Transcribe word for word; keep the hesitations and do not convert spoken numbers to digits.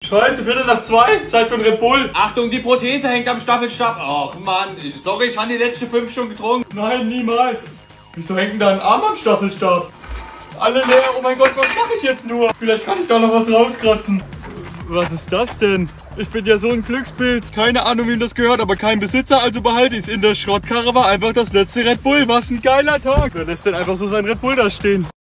Scheiße, Viertel nach zwei. Zeit für einen Red Bull. Achtung, die Prothese hängt am Staffelstab. Ach Mann, sorry, ich habe die letzten fünf schon getrunken. Nein, niemals. Wieso hängt denn da ein Arm am Staffelstab? Alle leer. Oh mein Gott, was mache ich jetzt nur? Vielleicht kann ich da noch was rauskratzen. Was ist das denn? Ich bin ja so ein Glückspilz. Keine Ahnung, wem das gehört, aber kein Besitzer, also behalte ich es. In der Schrottkarre war einfach das letzte Red Bull. Was ein geiler Tag. Wer lässt denn einfach so sein Red Bull da stehen?